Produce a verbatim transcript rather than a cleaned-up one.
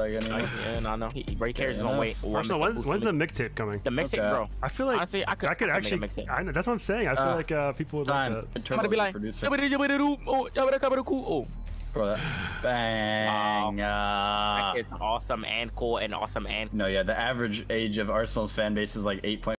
like anymore. Like, yeah, no, no. He, he carries his own weight. Yes. Or Arsenal, Mister when, when's the Boost. mixtape coming? The mixtape, Okay. bro? I feel like Honestly, I could, I could I could actually. make a mixtape. I know, that's what I'm saying. I feel Uh, like uh, people would Fine. like that. Internal Somebody be like, producer. oh, oh, Bro, that bang. That Uh, is awesome and cool and awesome and no, yeah, the average age of Arsenal's fan base is like eight point